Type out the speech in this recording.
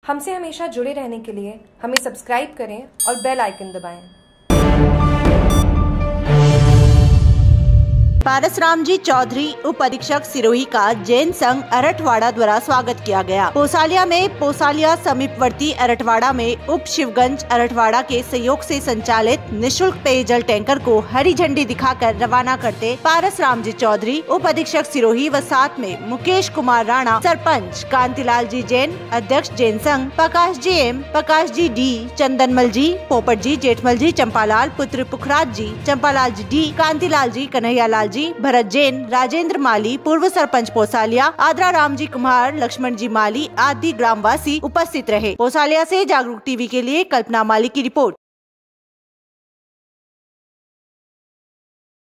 हमसे हमेशा जुड़े रहने के लिए हमें सब्सक्राइब करें और बेल आइकन दबाएं। पारसराम जी चौधरी उप अधीक्षक सिरोही का जैन संघ अरठवाड़ा द्वारा स्वागत किया गया। पोसालिया में पोसालिया समीपवर्ती अरठवाड़ा में उप शिवगंज अरठवाड़ा के सहयोग से संचालित निःशुल्क पेयजल टैंकर को हरी झंडी दिखाकर रवाना करते पारसराम जी चौधरी उप अधीक्षक सिरोही व साथ में मुकेश कुमार राणा सरपंच, कांतिलाल जी जैन अध्यक्ष जैन संघ, Prakash G M, Prakash G D, Chandanmal जी, पोपट जी, जेठमल जी, चंपालाल पुत्र पुखराज जी, चंपालाल जी डी, कांतिलाल जी, कन्हैयालाल जी, भरत जैन, राजेंद्र माली, पूर्व सरपंच पोसालिया, आद्रा राम जी कुमार, लक्ष्मण जी माली आदि ग्रामवासी उपस्थित रहे। पोसालिया से जागरूक टीवी के लिए कल्पना माली की रिपोर्ट।